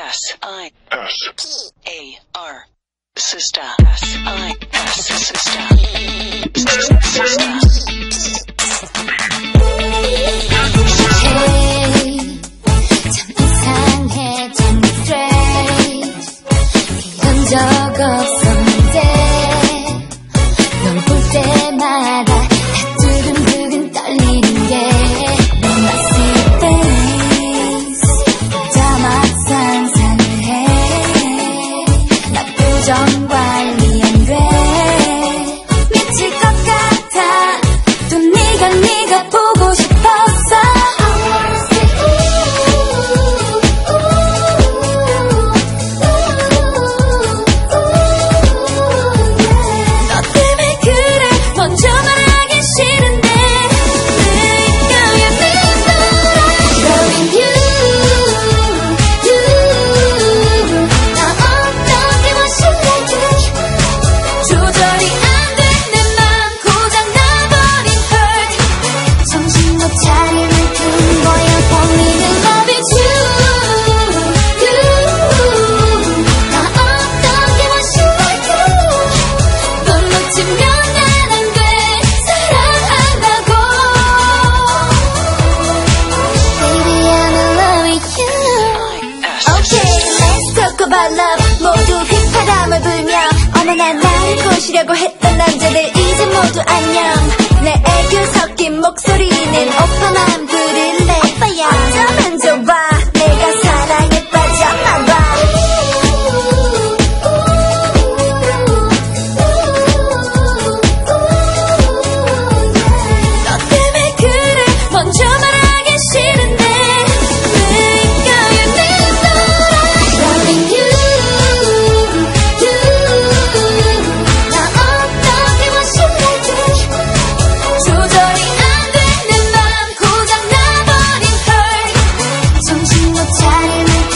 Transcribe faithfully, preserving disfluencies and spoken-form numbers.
S I S P A R Sister. S I S Sister. Sister. Hey, 참 이상해, 참 strange. 이런 적 없었는데 널 볼 때마다 다 두근두근 떨리는 게 넌 my face. 다 막 상상을 해. 나 표정 관리 안 돼. 미칠 것 같아. 또 네가 네가 보고 싶었어. 너 때문에 그래. 먼저 말하기 싫은데 느껴요 내 사랑. Loving you, you. 나 어떻게 원실할지 조절이 안 돼. 내 맘 고장 나버린 hurt. 정신 못 차리는 든 거야. 범인은 loving you, you. 나 어떻게 원실할지 넌 놓치면 난 안 돼. 사랑한다고. Baby I'm in love with you. Okay, let's talk about love. 모두 휘파람을 불며 어느 날 나를 꼬시려고 했던 남자들 이제 모두 안녕. 내 애교 섞인 목소리는 오빠 마음 들을래. 오빠야 어쩌면 좋아. 내가 사랑에 빠졌나봐. 너 때문에 그래. 먼저 말하기 싫은데 느껴요 내 사랑. Loving you, you. 나 어떻게 원실할지 조절이 안 돼. 내 맘 고장 나버린 hurt. 정신 못 차리는